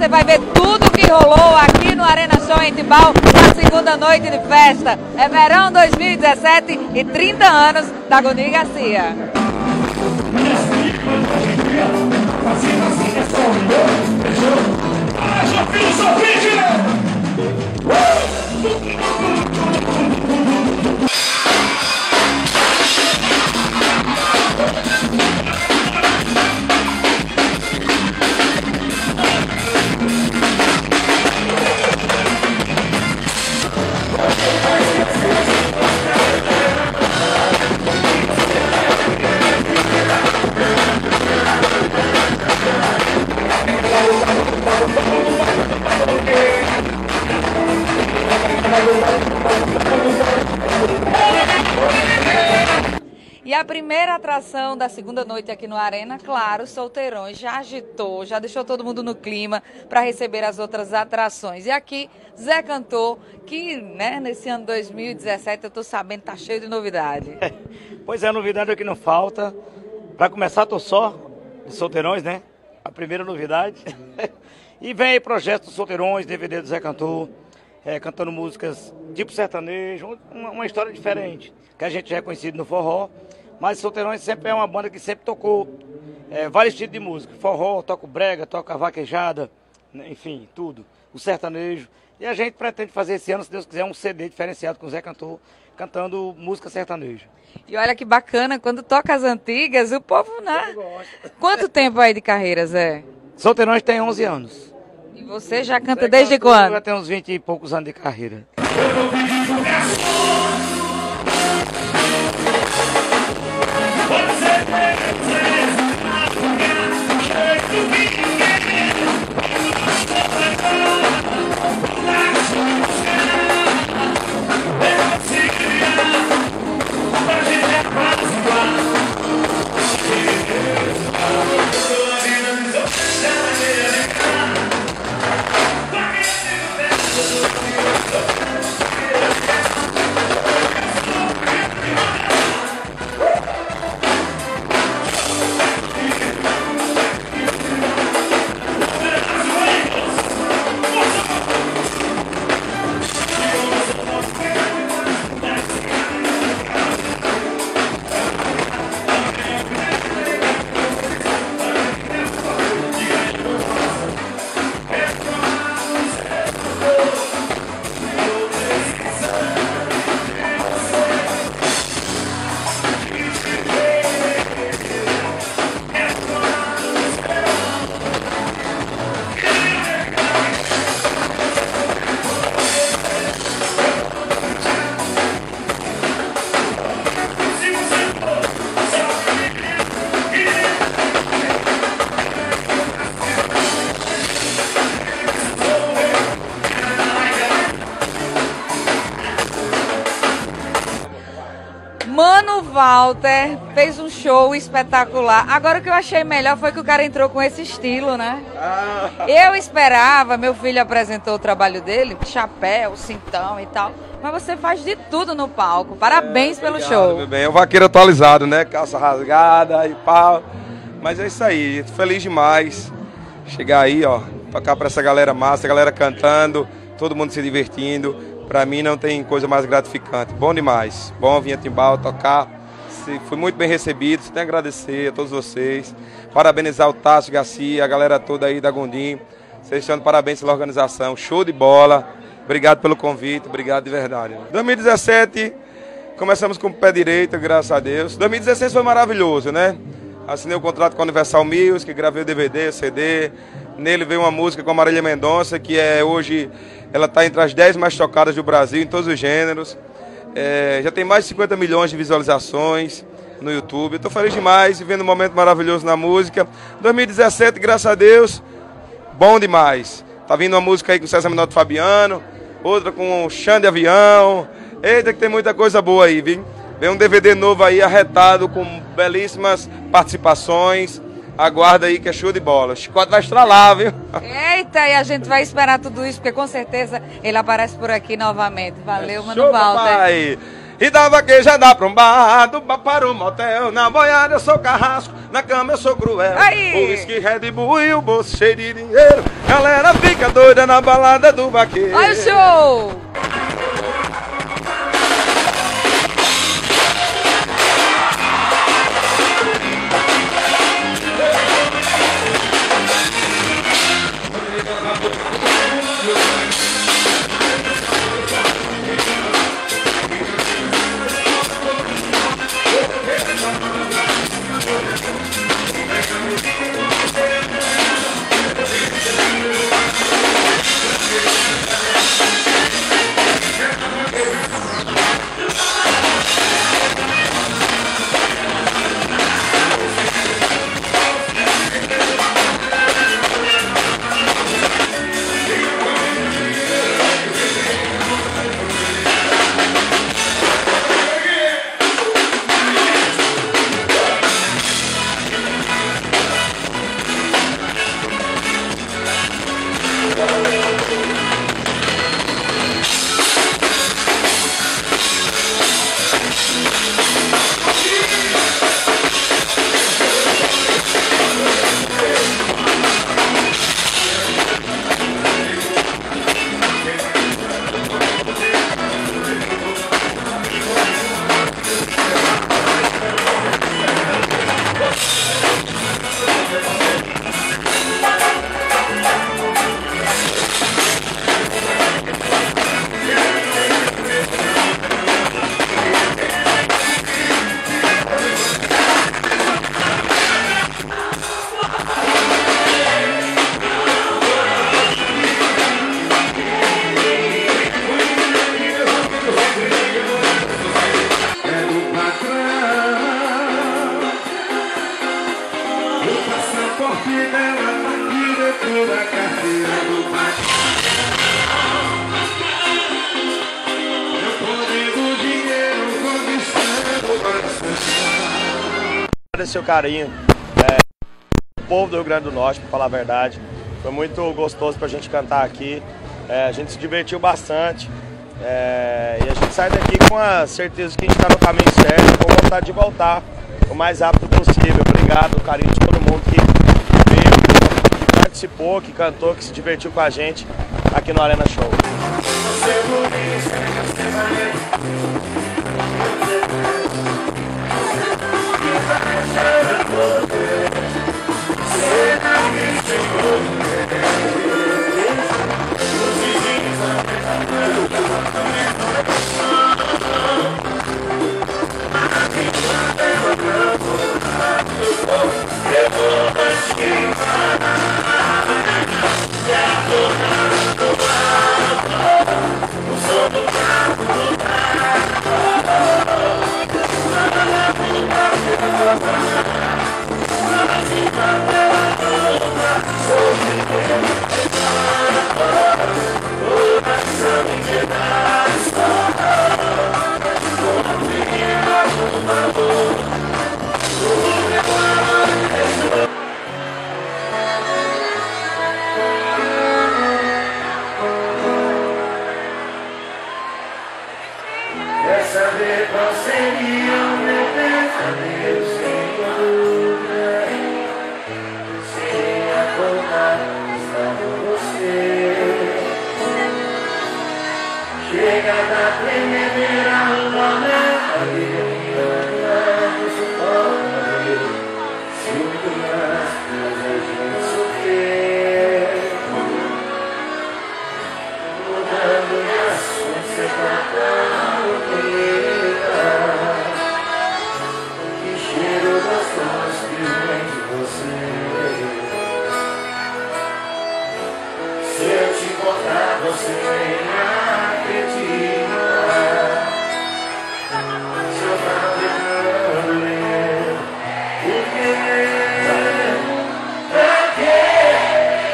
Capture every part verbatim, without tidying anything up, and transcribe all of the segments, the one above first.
vai ver tudo que rolou aqui no Arena Show em Timbal na segunda noite de festa. É verão dois mil e dezessete e trinta anos da Gondim Garcia. E a primeira atração da segunda noite aqui no Arena, claro, Solteirões, já agitou, já deixou todo mundo no clima para receber as outras atrações. E aqui, Zé Cantor, que né, nesse ano dois mil e dezessete, eu tô sabendo, tá cheio de novidade. É, pois é, novidade é o que não falta. Para começar, tô só de Solteirões, né? A primeira novidade. E vem aí projeto dos Solteirões, D V D do Zé Cantor, é, cantando músicas tipo sertanejo, uma, uma história diferente, que a gente já é conhecido no forró. Mas Solteirões sempre é uma banda que sempre tocou é, vários tipos de música. Forró, toca brega, toca vaquejada, enfim, tudo. O sertanejo. E a gente pretende fazer esse ano, se Deus quiser, um C D diferenciado com o Zé Cantor, cantando música sertaneja. E olha que bacana, quando toca as antigas, o povo, né? Quanto tempo aí de carreira, Zé? Solteirões tem onze anos. E você já canta Zé desde Cantor, quando? Já tem uns vinte e poucos anos de carreira. Mano Walter fez um show espetacular. Agora o que eu achei melhor foi que o cara entrou com esse estilo, né? Ah. Eu esperava, meu filho apresentou o trabalho dele, chapéu, cintão e tal. Mas você faz de tudo no palco. Parabéns é, pelo obrigado, show. Meu bem, é um vaqueiro atualizado, né? Calça rasgada e pau. Mas é isso aí, feliz demais. Chegar aí, ó, tocar pra essa galera massa, galera cantando, todo mundo se divertindo. Pra mim não tem coisa mais gratificante. Bom demais. Bom vir a Timbal tocar. Fui muito bem recebido. Tenho a agradecer a todos vocês. Parabenizar o Tássio Garcia, a galera toda aí da Gondim. Vocês estão de parabéns pela organização. Show de bola. Obrigado pelo convite. Obrigado de verdade. dois mil e dezessete, começamos com o pé direito, graças a Deus. dois mil e dezesseis foi maravilhoso, né? Assinei o contrato com a Universal Music, gravei o D V D, C D. Nele veio uma música com a Marília Mendonça, que é hoje, ela está entre as dez mais tocadas do Brasil, em todos os gêneros. É, já tem mais de cinquenta milhões de visualizações no YouTube. Estou feliz demais, vivendo um momento maravilhoso na música. dois mil e dezessete, graças a Deus, bom demais. Tá vindo uma música aí com o César Menotti Fabiano, outra com o Xande Avião. Eita, que tem muita coisa boa aí, viu? Vem um D V D novo aí, arretado, com belíssimas participações. Aguarda aí que é show de bola. O Chicote vai estralar, viu? Eita, e a gente vai esperar tudo isso, porque com certeza ele aparece por aqui novamente. Valeu, é Mano Walter. Papai. E da vaquejada pra um bar, do bar para o motel, na boiada eu sou carrasco. na cama eu sou cruel. Aí. O whisky Red Bull e o bolso cheio de dinheiro. Galera fica doida na balada do vaqueiro. Olha o show! Agradecer o carinho é, do povo do Rio Grande do Norte, para falar a verdade. Foi muito gostoso pra gente cantar aqui. É, a gente se divertiu bastante. É, e a gente sai daqui com a certeza que a gente está no caminho certo, com vontade de voltar o mais rápido possível. Obrigado, o carinho de todo mundo que veio, que participou, que cantou, que se divertiu com a gente aqui no Arena Show. Quer saber qual seria o meu pesadelo sem dúvida? Seria acordar estar com você. Chega da tremedeira, o momento e olhar no suporte. Se muito mais faz a gente sofrer. Mudando de assunto, você tá tão você nem acredita. Se eu tava pegando eu, por quê? Pra quê?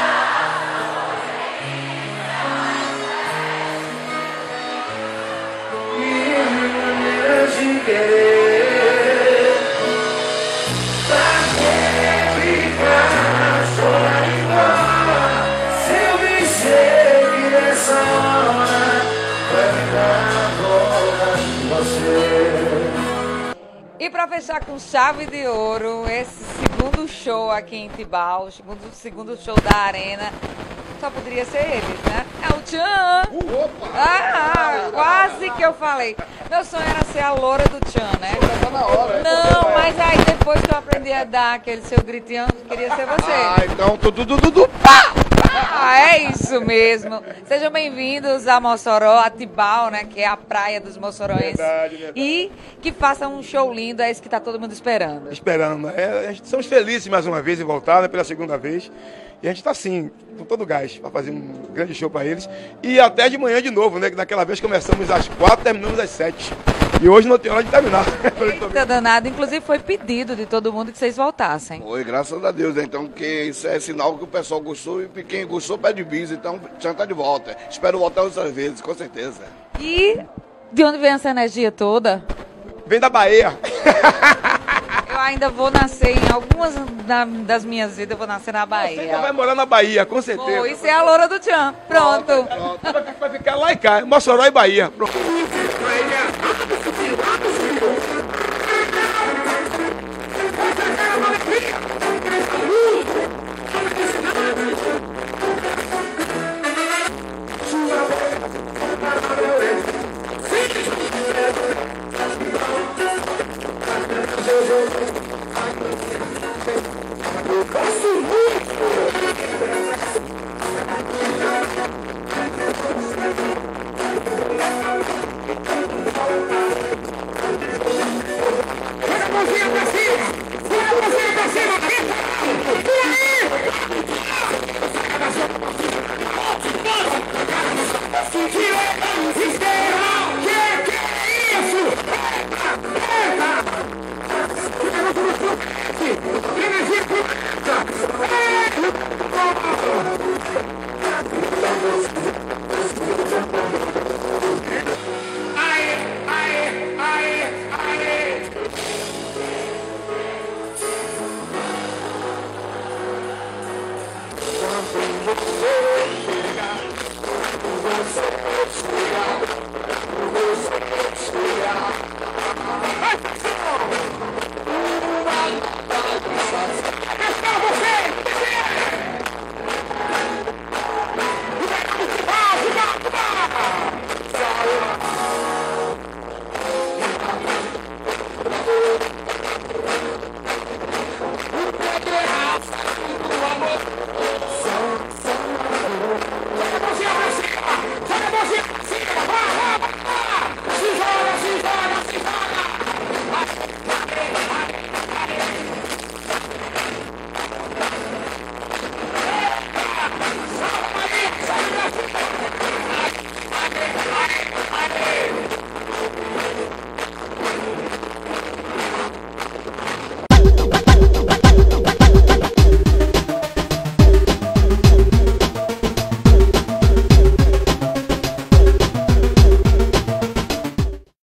Mil maneiras de querer. Pra quê ficar chorar igual? Essa hora vai ficar longe de você. E para fechar com chave de ouro, esse segundo show aqui em Tibau, o segundo, segundo show da Arena, só poderia ser eles, né? É o Tchan! Uh, opa! Ah, quase que eu falei. Meu sonho era ser a loura do Tchan, né? Já tá na hora. Não, mas aí depois que eu aprendi a dar aquele seu gritinho, eu queria ser você. Ah, então tudo, tudo, tudo, pá! Ah, é isso mesmo. Sejam bem-vindos a Mossoró, a Tibau, né? Que é a praia dos moçoroenses. Verdade, verdade. E que façam um show lindo, é isso que tá todo mundo esperando. Esperando. É, a gente, estamos felizes mais uma vez em voltar, né, pela segunda vez. E a gente está assim, com todo o gás, para fazer um grande show para eles. E até de manhã de novo, né? Que naquela vez começamos às quatro, terminamos às sete. E hoje não tem hora de terminar. Eita danado, inclusive foi pedido de todo mundo que vocês voltassem. Foi, graças a Deus, né? Então, que isso é sinal que o pessoal gostou e quem gostou pede bis, então já tá de volta. Espero voltar outras vezes, com certeza. E de onde vem essa energia toda? Vem da Bahia. Eu ainda vou nascer em algumas da- das minhas vidas, eu vou nascer na Você ainda vai Bahia. morar na Bahia, com certeza. Vou, isso é a loura do Tchan. Pronto. Pronto. Vai, vai ficar lá e cá, Mossoró e Bahia. Pronto. Que que é isso?